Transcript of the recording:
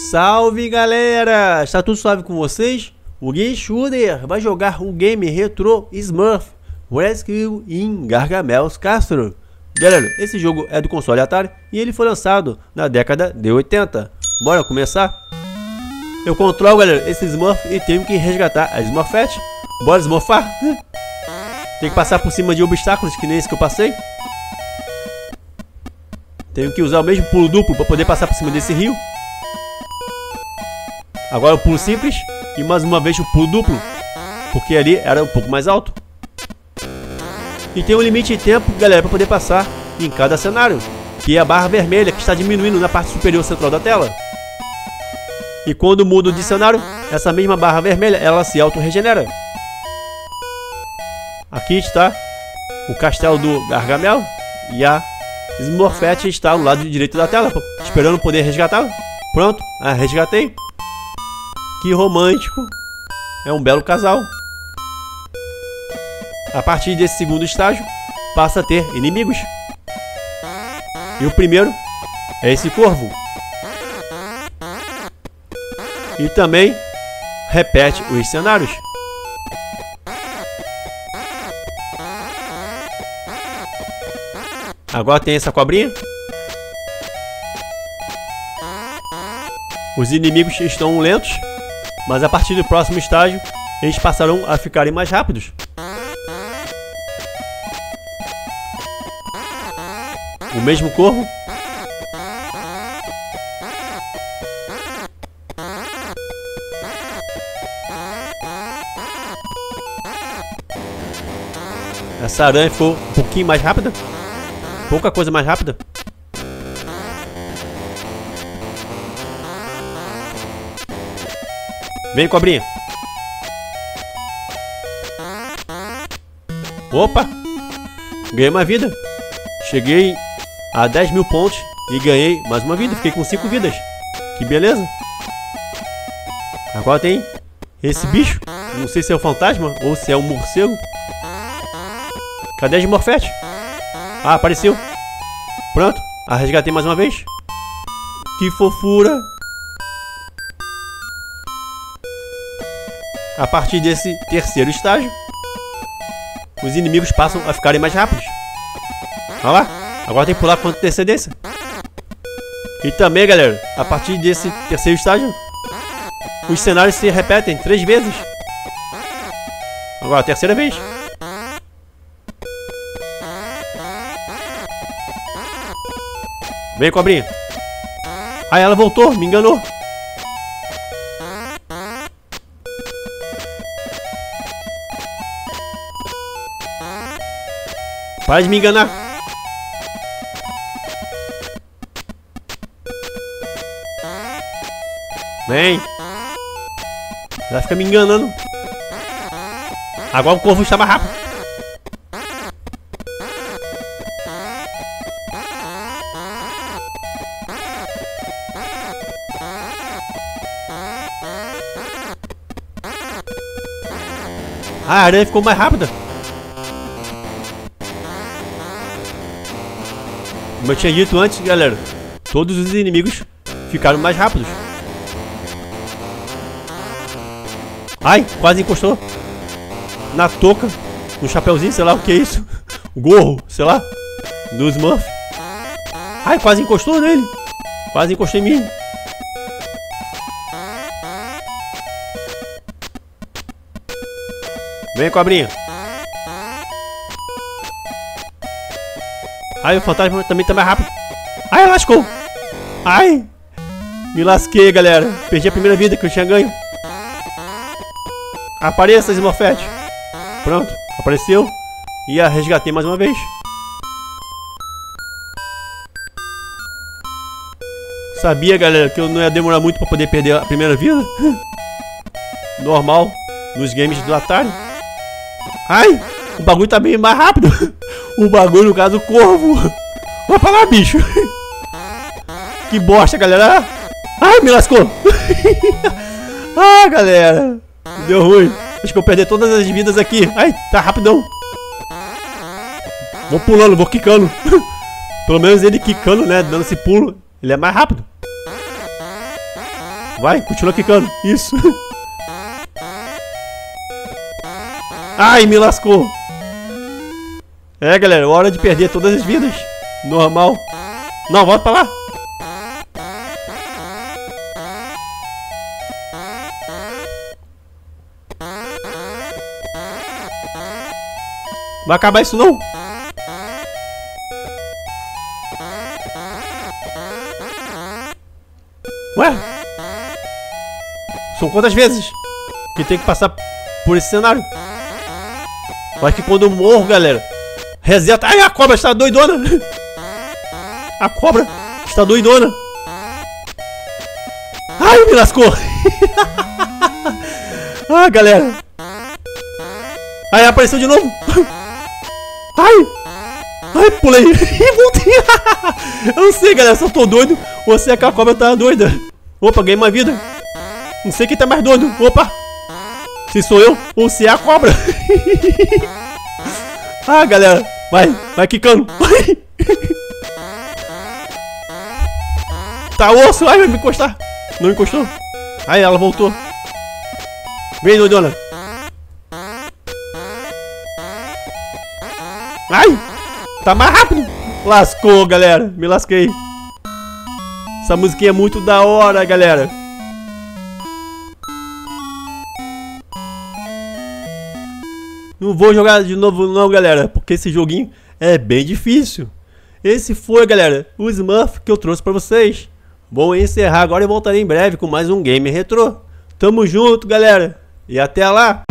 Salve galera! Está tudo suave com vocês? O Guinchuder vai jogar um game retro Smurf Rescue in Gargamel's Castle. Galera, esse jogo é do console Atari e ele foi lançado na década de 80. Bora começar? Eu controlo, galera, esse Smurf e tenho que resgatar a Smurfette. Bora smurfar? Tem que passar por cima de obstáculos que nem esse que eu passei. Tenho que usar o mesmo pulo duplo para poder passar por cima desse rio. Agora o pulo simples e mais uma vez o pulo duplo, porque ali era um pouco mais alto. E tem um limite de tempo, galera, para poder passar em cada cenário, que é a barra vermelha que está diminuindo na parte superior central da tela. E quando mudo de cenário, essa mesma barra vermelha ela se auto-regenera. Aqui está o castelo do Gargamel e a Smurfette está ao lado direito da tela, esperando poder resgatá-la. Pronto, resgatei. Que romântico. É um belo casal. A partir desse segundo estágio, passa a ter inimigos. E o primeiro é esse corvo. E também repete os cenários. Agora tem essa cobrinha. Os inimigos estão lentos, mas a partir do próximo estágio, eles passarão a ficarem mais rápidos. O mesmo corvo. Essa aranha ficou um pouquinho mais rápida. Pouca coisa mais rápida. Vem, cobrinha. Opa! Ganhei uma vida. Cheguei a 10.000 pontos e ganhei mais uma vida. Fiquei com 5 vidas. Que beleza. Agora tem esse bicho. Não sei se é um fantasma ou se é um morcego. Cadê a Smurfette? Ah, apareceu. Pronto. Resgatei mais uma vez. Que fofura. A partir desse terceiro estágio, os inimigos passam a ficarem mais rápidos. Olha lá. Agora tem que pular com antecedência. E também, galera, a partir desse terceiro estágio, os cenários se repetem 3 vezes. Agora a terceira vez. Vem, cobrinha. Ah, ela voltou, me enganou. Para de me enganar. Vem. Ela fica me enganando. Agora o corvo está mais rápido. A aranha ficou mais rápida. Como eu tinha dito antes, galera, todos os inimigos ficaram mais rápidos. Ai, quase encostou na touca, no chapeuzinho, sei lá o que é isso. O gorro, sei lá, do Smurf. Ai, quase encostou nele. Quase encostou em mim. Vem, cobrinha. Ai, o fantasma também tá mais rápido. Ai, lascou. Ai, me lasquei, galera. Perdi a primeira vida que eu tinha ganho. Apareça, Smurfette. Pronto, apareceu. E a resgatei mais uma vez. Sabia, galera, que eu não ia demorar muito pra poder perder a primeira vida. Normal, nos games do Atari. Ai, o bagulho tá bem mais rápido. O bagulho, no caso, o corvo. Vai pra lá, bicho. Que bosta, galera. Ai, me lascou. Ah, galera. Deu ruim. Acho que eu perdi todas as vidas aqui. Ai, tá rapidão. Vou pulando, vou quicando. Pelo menos ele quicando, né, dando esse pulo, ele é mais rápido. Vai, continua quicando. Isso. Ai, me lascou. É, galera, hora de perder todas as vidas. Normal. Não, volta pra lá. Vai acabar isso não? Ué? São quantas vezes que tem que passar por esse cenário? Acho que quando eu morro, galera, reseta. Ai, a cobra está doidona. A cobra está doidona. Ai, me lascou. Ah, galera. Aí apareceu de novo. Ai, pulei. E voltei. Eu não sei, galera, se eu tô doido ou se a cobra tá doida. Opa, ganhei uma vida. Não sei quem tá mais doido. Opa. Se sou eu ou se é a cobra. Ah, galera. Vai quicando. Tá osso. Ai, vai me encostar. Não encostou. Aí, ela voltou. Vem, doidona. Ai, tá mais rápido. Lascou, galera. Me lasquei. Essa musiquinha é muito da hora, galera. Não vou jogar de novo não, galera, porque esse joguinho é bem difícil. Esse foi, galera, o Smurf que eu trouxe pra vocês. Vou encerrar agora e voltarei em breve com mais um Game Retrô. Tamo junto, galera. E até lá.